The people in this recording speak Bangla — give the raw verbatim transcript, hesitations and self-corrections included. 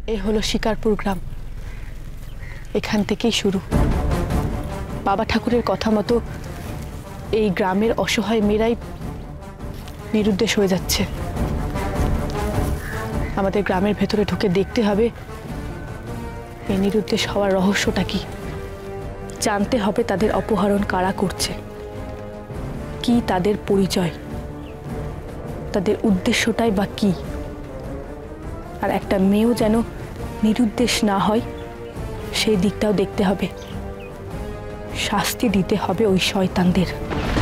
এ হলো শিকারপুর গ্রাম। এখান থেকেই শুরু। বাবা ঠাকুরের কথা মতো এই গ্রামের অসহায় মেয়েরাই নিরুদ্দেশ হয়ে যাচ্ছে। আমাদের গ্রামের ভেতরে ঢুকে দেখতে হবে এই নিরুদ্দেশ হওয়ার রহস্যটা কি। জানতে হবে তাদের অপহরণ কারা করছে, কি তাদের পরিচয়, তাদের উদ্দেশ্যটাই বা কি। আর একটা মেয়েও যেন নিরুদ্দেশ না হয় সেই দিকটাও দেখতে হবে। শাস্তি দিতে হবে ওই শয়তানদের।